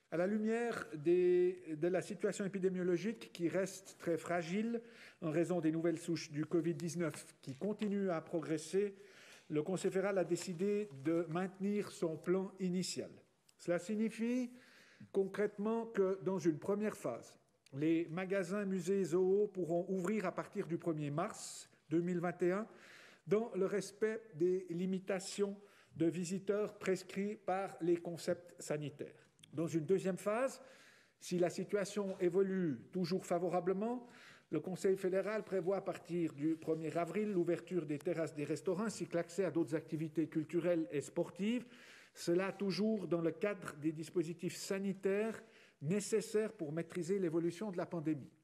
À la lumière de la situation épidémiologique qui reste très fragile en raison des nouvelles souches du Covid-19 qui continuent à progresser, le Conseil fédéral a décidé de maintenir son plan initial. Cela signifie concrètement que dans une première phase, les magasins, musées et zoos pourront ouvrir à partir du 1er mars 2021 dans le respect des limitations de visiteurs prescrits par les concepts sanitaires. Dans une deuxième phase, si la situation évolue toujours favorablement, le Conseil fédéral prévoit à partir du 1er avril l'ouverture des terrasses des restaurants ainsi que l'accès à d'autres activités culturelles et sportives, cela toujours dans le cadre des dispositifs sanitaires nécessaires pour maîtriser l'évolution de la pandémie.